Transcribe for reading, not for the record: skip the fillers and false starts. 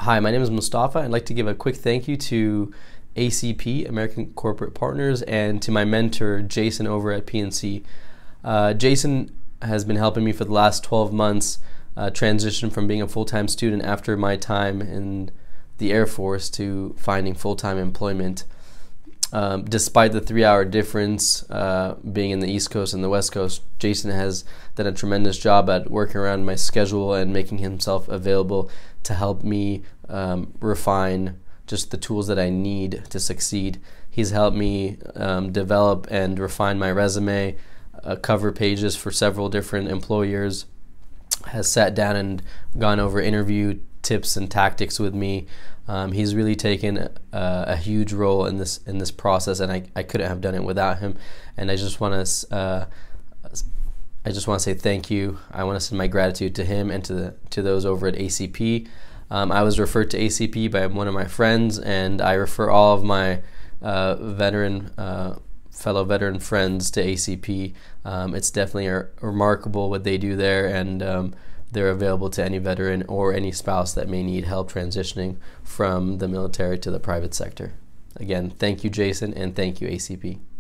Hi, my name is Mostafa. I'd like to give a quick thank you to ACP, American Corporate Partners, and to my mentor, Jason, over at PNC. Jason has been helping me for the last 12 months transition from being a full-time student after my time in the Air Force to finding full-time employment. Despite the 3-hour difference being in the East Coast and the West Coast, Jason has done a tremendous job at working around my schedule and making himself available to help me refine just the tools that I need to succeed. He's helped me develop and refine my resume, cover pages for several different employers, has sat down and gone over interview tips and tactics with me. He's really taken a huge role in this process, and I couldn't have done it without him. And I just want to say thank you. I want to send my gratitude to him and to those over at ACP. I was referred to ACP by one of my friends, and I refer all of my fellow veteran friends to ACP. It's definitely remarkable what they do there, and they're available to any veteran or any spouse that may need help transitioning from the military to the private sector. Again, thank you, Jason, and thank you, ACP.